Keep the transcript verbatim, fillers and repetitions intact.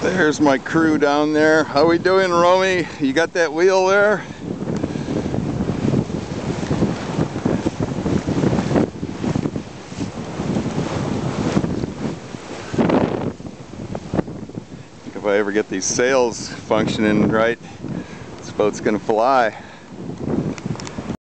There's my crew down there. How we doing, Romi? You got that wheel there? If I ever get these sails functioning right, this boat's gonna fly.